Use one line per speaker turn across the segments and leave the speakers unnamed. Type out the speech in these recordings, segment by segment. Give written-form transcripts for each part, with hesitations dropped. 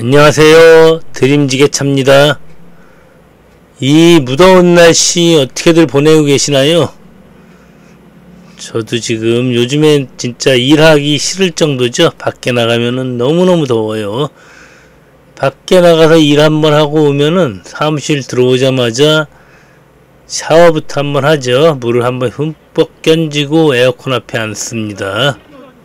안녕하세요. 드림지게차입니다. 이 무더운 날씨 어떻게들 보내고 계시나요? 저도 지금 요즘엔 진짜 일하기 싫을 정도죠. 밖에 나가면은 너무너무 더워요. 밖에 나가서 일 한번 하고 오면은 사무실 들어오자마자 샤워부터 한번 하죠. 물을 한번 흠뻑 견지고 에어컨 앞에 앉습니다.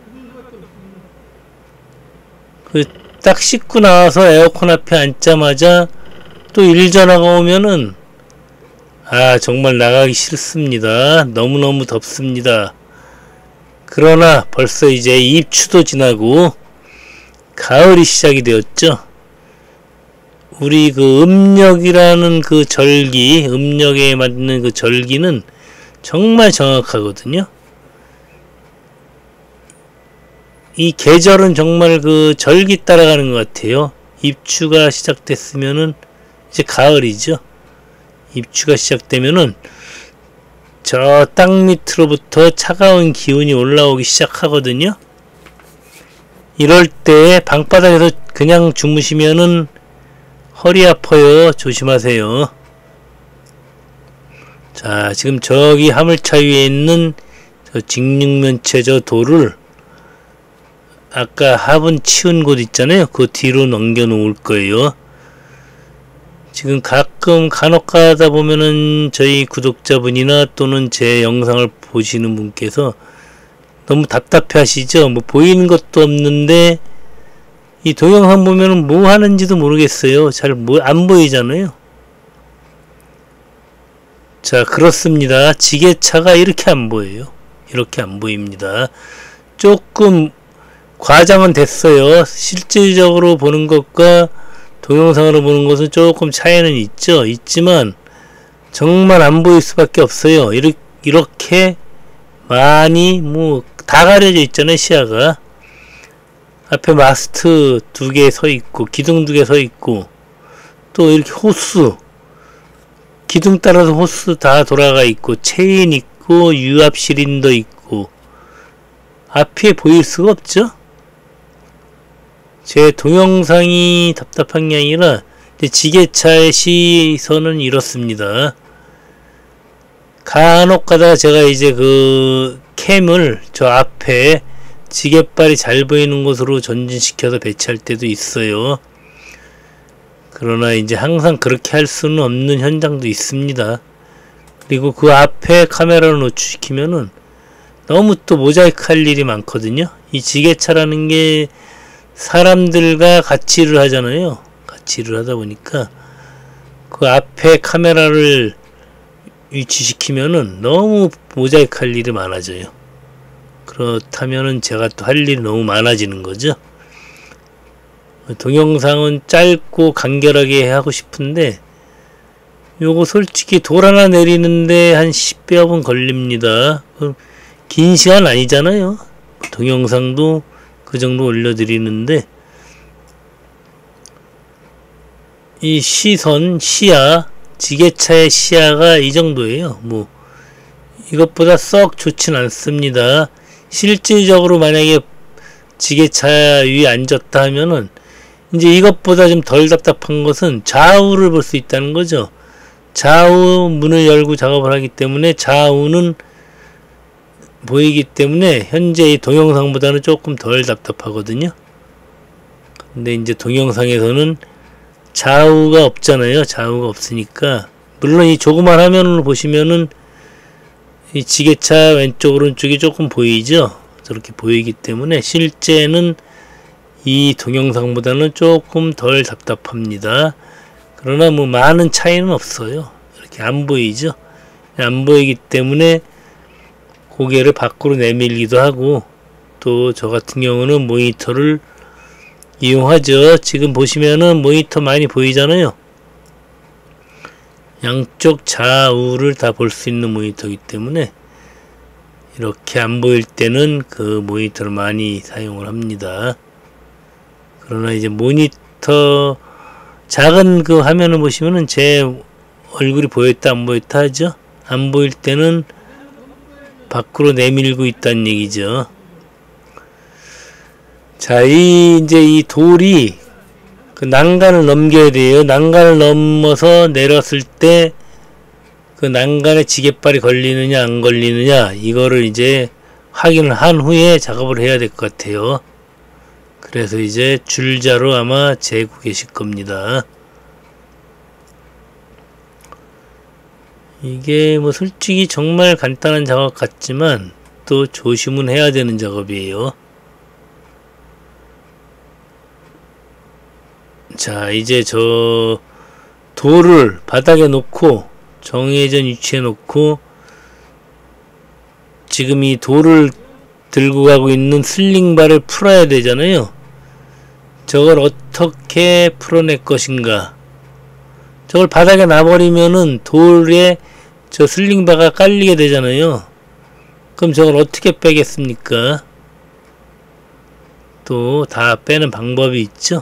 딱 씻고 나와서 에어컨 앞에 앉자마자 또 일 전화가 오면은 정말 나가기 싫습니다. 너무너무 덥습니다. 그러나 벌써 이제 입추도 지나고 가을이 시작이 되었죠. 우리 그 음력이라는 그 절기, 음력에 맞는 그 절기는 정말 정확하거든요. 이 계절은 정말 그 절기 따라가는 것 같아요. 입추가 시작됐으면은 이제 가을이죠. 입추가 시작되면은 저 땅 밑으로부터 차가운 기운이 올라오기 시작하거든요. 이럴 때 방바닥에서 그냥 주무시면은 허리 아파요. 조심하세요. 자, 지금 저기 화물차 위에 있는 저 직육면체 저 돌을 아까 화분 치운 곳 있잖아요. 그 뒤로 넘겨 놓을 거예요. 지금 가끔 간혹 가다 보면은 저희 구독자분이나 또는 제 영상을 보시는 분께서 너무 답답해 하시죠. 뭐 보이는 것도 없는데 이 동영상 보면은 뭐 하는지도 모르겠어요. 잘 안 보이잖아요. 자, 그렇습니다. 지게차가 이렇게 안 보여요. 이렇게 안 보입니다. 조금 과장은 됐어요. 실질적으로 보는 것과 동영상으로 보는 것은 조금 차이는 있지만 정말 안 보일 수밖에 없어요. 이렇게 많이 다 가려져 있잖아요. 시야가 앞에 마스트 2개 서 있고 기둥 2개 서 있고 또 이렇게 호스 기둥 따라서 호스 다 돌아가 있고 체인 있고 유압 실린더 있고 앞에 보일 수가 없죠. 제 동영상이 답답한 게 아니라 지게차의 시선은 이렇습니다. 간혹 가다가 제가 이제 그 캠을 저 앞에 지게발이 잘 보이는 곳으로 전진시켜서 배치할 때도 있어요. 그러나 이제 항상 그렇게 할 수는 없는 현장도 있습니다. 그리고 그 앞에 카메라를 노출시키면은 너무 또 모자이크 할 일이 많거든요. 이 지게차라는 게 사람들과 같이 일을 하잖아요. 같이 일을 하다 보니까 그 앞에 카메라를 위치시키면은 너무 모자이크 할 일이 많아져요. 그렇다면은 제가 또 할 일이 너무 많아지는 거죠. 동영상은 짧고 간결하게 하고 싶은데 요거 솔직히 돌 하나 내리는데 한 10여 분 걸립니다. 긴 시간 아니잖아요. 동영상도 그 정도 올려드리는데 이 시야 지게차의 시야가 이 정도예요. 이것보다 썩 좋진 않습니다. 실질적으로 만약에 지게차 위에 앉았다 하면은 이제 이것보다 좀 덜 답답한 것은 좌우를 볼 수 있다는 거죠. 좌우 문을 열고 작업을 하기 때문에 좌우는 보이기 때문에 현재 이 동영상보다는 조금 덜 답답하거든요. 근데 이제 동영상에서는 좌우가 없잖아요. 좌우가 없으니까 물론 이 조그만 화면으로 보시면은 이 지게차 왼쪽 오른쪽이 조금 보이죠. 저렇게 보이기 때문에 실제는 이 동영상보다는 조금 덜 답답합니다. 그러나 많은 차이는 없어요. 이렇게 안 보이죠. 안 보이기 때문에 고개를 밖으로 내밀기도 하고 또 저 같은 경우는 모니터를 이용하죠. 지금 보시면은 모니터 많이 보이잖아요. 양쪽 좌우를 다 볼 수 있는 모니터이기 때문에 이렇게 안 보일 때는 그 모니터를 많이 사용을 합니다. 그러나 이제 모니터 작은 그 화면을 보시면은 제 얼굴이 보였다 안 보였다 하죠. 안 보일 때는 밖으로 내밀고 있다는 얘기죠. 자, 이제 이 돌이 그 난간을 넘겨야 돼요. 난간을 넘어서 내렸을 때 그 난간에 지게발이 걸리느냐 안 걸리느냐 이거를 이제 확인을 한 후에 작업을 해야 될 것 같아요. 그래서 이제 줄자로 아마 재고 계실 겁니다. 이게 뭐 솔직히 정말 간단한 작업 같지만 또 조심은 해야 되는 작업이에요. 자, 이제 저 돌을 바닥에 놓고 정해진 위치에 놓고 지금 이 돌을 들고 가고 있는 슬링바를 풀어야 되잖아요. 저걸 어떻게 풀어낼 것인가. 저걸 바닥에 놔버리면은 돌에 저 슬링바가 깔리게 되잖아요. 그럼 저걸 어떻게 빼겠습니까? 또 다 빼는 방법이 있죠.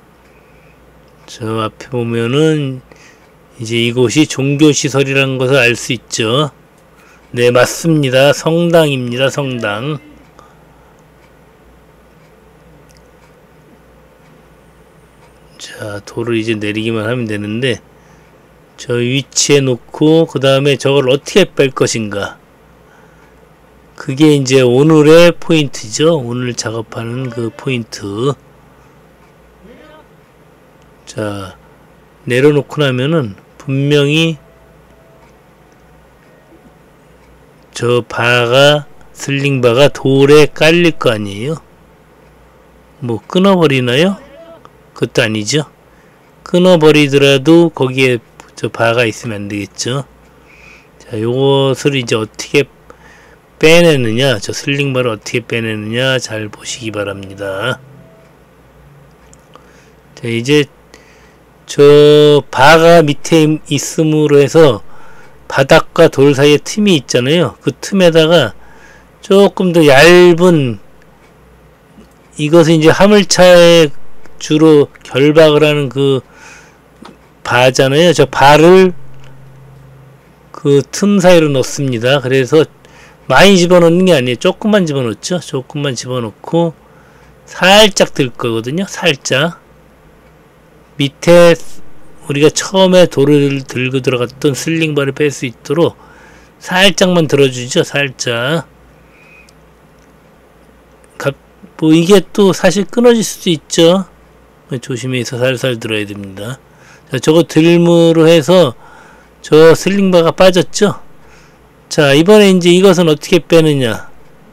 저 앞에 보면은 이제 이곳이 종교시설이라는 것을 알 수 있죠. 네, 맞습니다. 성당입니다. 성당. 자, 돌을 이제 내리기만 하면 되는데 저 위치에 놓고 그 다음에 저걸 어떻게 뺄 것인가. 그게 이제 오늘의 포인트죠. 오늘 작업하는 그 포인트. 자, 내려놓고 나면은 분명히 저 바가 슬링바가 돌에 깔릴 거 아니에요. 뭐 끊어버리나요? 그것도 아니죠. 끊어버리더라도 거기에 저 바가 있으면 안 되겠죠. 자, 요것을 이제 어떻게 빼내느냐, 저 슬링바를 어떻게 빼내느냐 잘 보시기 바랍니다. 자, 이제 저 바가 밑에 있음으로 해서 바닥과 돌 사이에 틈이 있잖아요. 그 틈에다가 조금 더 얇은, 이것은 이제 화물차에 주로 결박을 하는 그 바잖아요. 저 바를 그 틈 사이로 넣습니다. 그래서 많이 집어넣는 게 아니에요. 조금만 집어넣죠. 조금만 집어넣고 살짝 들 거거든요. 살짝. 밑에 우리가 처음에 돌을 들고 들어갔던 슬링바를 뺄 수 있도록 살짝만 들어주죠. 살짝. 뭐 이게 또 사실 끊어질 수도 있죠. 조심해서 살살 들어야 됩니다. 자, 저거 들므로 해서 저 슬링바가 빠졌죠. 자, 이번에 이제 이것은 어떻게 빼느냐.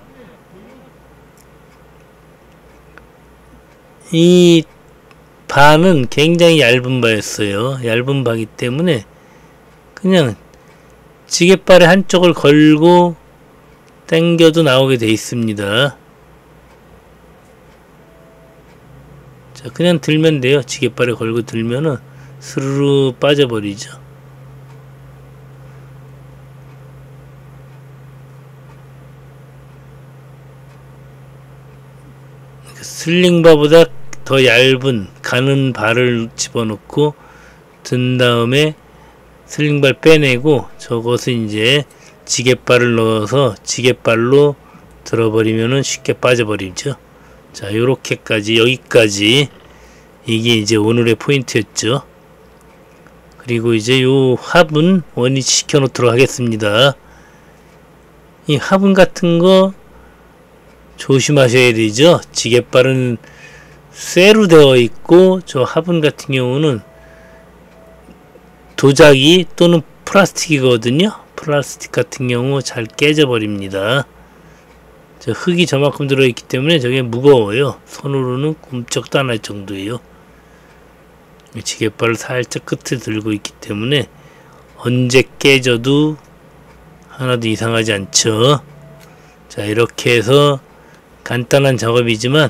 이 바는 굉장히 얇은 바였어요. 얇은 바기 때문에 그냥 지게발의 한쪽을 걸고 당겨도 나오게 돼 있습니다. 자, 그냥 들면 돼요. 지게발에 걸고 들면은 스르르 빠져버리죠. 슬링바보다 더 얇은 가는 발을 집어넣고 든 다음에 슬링발 빼내고 저것은 이제 지게발을 넣어서 지게발로 들어버리면은 쉽게 빠져버리죠. 자, 요렇게까지, 여기까지 이게 이제 오늘의 포인트였죠. 그리고 이제 요 화분 원위치 시켜 놓도록 하겠습니다. 이 화분 같은 거 조심하셔야 되죠. 지게발은 쇠로 되어 있고 저 화분 같은 경우는 도자기 또는 플라스틱이거든요. 플라스틱 같은 경우 잘 깨져 버립니다. 저 흙이 저만큼 들어있기 때문에 저게 무거워요. 손으로는 꿈쩍도 안 할 정도예요. 지게발을 살짝 끝에 들고 있기 때문에 언제 깨져도 하나도 이상하지 않죠. 자, 이렇게 해서 간단한 작업이지만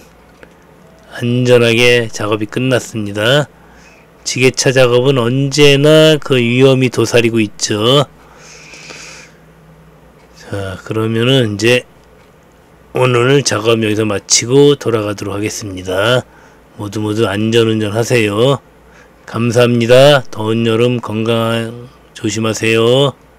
안전하게 작업이 끝났습니다. 지게차 작업은 언제나 그 위험이 도사리고 있죠. 자, 그러면은 이제 오늘 작업 여기서 마치고 돌아가도록 하겠습니다. 모두 안전운전 하세요. 감사합니다. 더운 여름 건강 조심하세요.